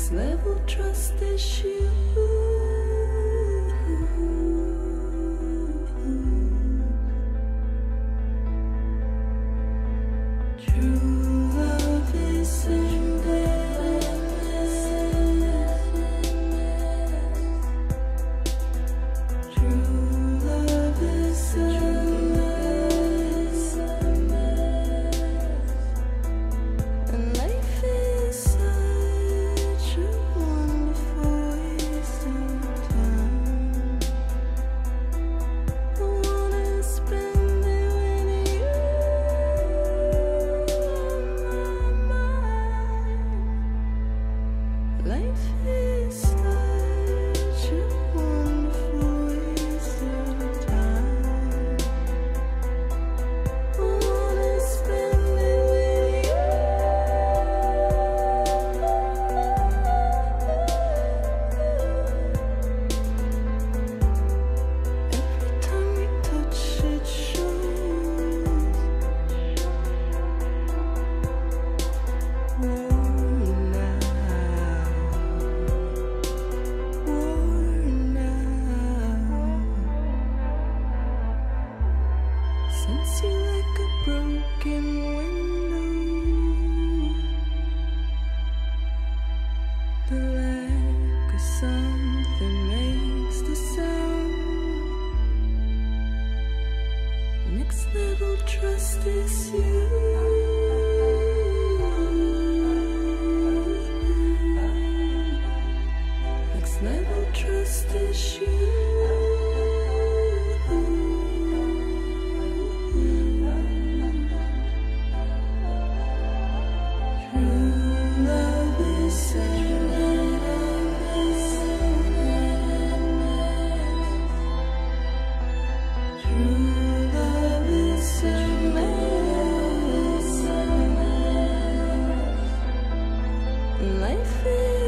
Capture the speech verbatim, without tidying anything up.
Next level trust issue. True love is endless. True love is endless. And life is such a wonderful waste of time. I wanna spend it with you on my mind. Life is such a wonderful waste of time. I wanna spend it with you. Every time we touch it shows. Worn out, worn out. Sense you like a broken window. The lack of something makes the sound. Next level trust is you. Next level trust is you. True love is endless. True love is endless. Life is